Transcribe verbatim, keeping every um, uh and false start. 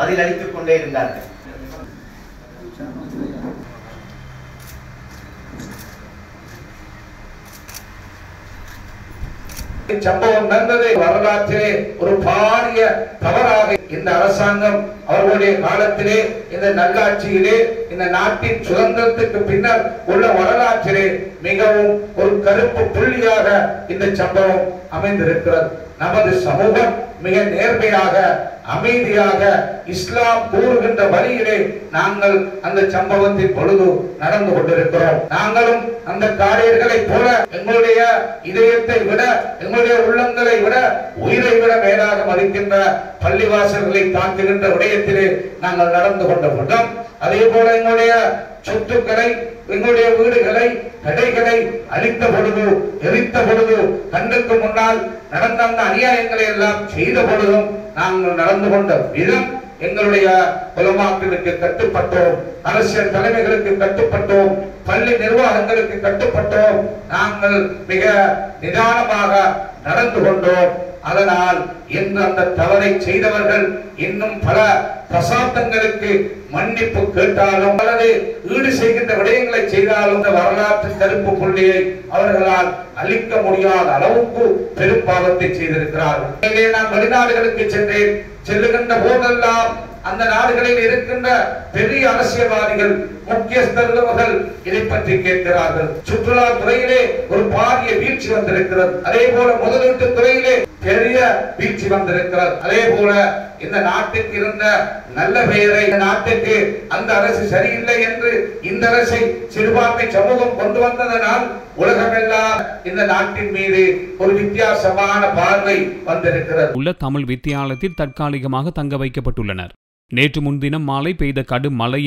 பதிலளித்துக் கொண்டே இருந்தார்கள். சம்பவம் நடந்தது வரலாற்றிலே ஒரு பாரிய தவறாக இந்த அரசாங்கம் அவர்களுடைய காலத்திலே இந்த நல்லாட்சியிலே இந்த நாட்டின் சுதந்திரத்துக்கு பின்னர் உள்ள வரலாற்றிலே மிகவும் ஒரு கருப்பு புள்ளியாக இந்த சம்பவம் அமைந்திருக்கிறது. நமது சமூகம் மிக நேர்மையாக அமைதியாக இஸ்லாம் கூறுகின்ற வழியிலே நாங்கள் அந்த சம்பவத்தின் பொழுது நடந்து கொண்டிருக்கிறோம். நாங்களும் அந்த காரியர்களை போல எங்களுடைய இதயத்தை விட எங்களுடைய உள்ளங்களை விட உயிரை விட மேலாக மதிக்கின்ற பள்ளிவாசல்களை தாக்குகின்ற விடயத்திலே நாங்கள் நடந்து கொண்ட விடம், அதே போல எங்களுடைய சொத்துக்களை எங்களுடைய வீடுகளை கடைகளை அழித்த பொழுது எரித்த பொழுது கண்ணுக்கு முன்னால் நடந்த அந்த அநியாயங்களை எல்லாம் செய்த பொழுதும் நாங்கள் நடந்து கொண்ட விதம் எங்களுடைய உலமாக்களுக்கு கட்டுப்பட்டோம், அரசியல் தலைமைகளுக்கு கட்டுப்பட்டோம், பள்ளி நிர்வாகங்களுக்கு கட்டுப்பட்டோம். நாங்கள் மிக நிதானமாக நடந்து கொண்டோம். அதனால் இன்று அந்த தவறை செய்தவர்கள் இன்னும் பல தசாப்தங்களுக்கு மன்னிப்பு கேட்டாலும் அல்லது ஈடு செய்கின்ற விடயங்களை செய்தாலும் இந்த வரலாற்று கருப்பு புள்ளியை அவர்களால் அழிக்க முடியாத அளவுக்கு பெரும் பாவத்தை செய்திருக்கிறார்கள். நான் வெளிநாடுகளுக்கு சென்றேன். செல்லுகின்ற போதெல்லாம் அந்த நாடுகளில் இருக்கின்ற பெரிய அரசியல்வாதிகள் முக்கியஸ்தர்கள் இதை பற்றி கேட்கிறார்கள். சுற்றுலா துறையிலே ஒரு பாரிய வீழ்ச்சி வந்திருக்கிறது. அதே போல முதலீட்டு துறையிலே பெரிய வீழ்ச்சி வந்திருக்கிறது. அதே போல இந்த நாட்டுக்கு இருந்த நல்ல பெயரை நாட்டுக்கு அந்த அரசு சரியில்லை என்று இந்த அரசை சிறுபான்மை சமூகம் கொண்டு வந்ததனால் உலகமெல்லாம் இந்த நாட்டின் மீது ஒரு வித்தியாசமான பார்வை வந்திருக்கிறது. உள்ள தமிழ் வித்தியாலயத்தில் தற்காலிகமாக தங்க வைக்கப்பட்டுள்ளனர். நேற்று முன்தினம் மாலை பெய்த கடும் மழை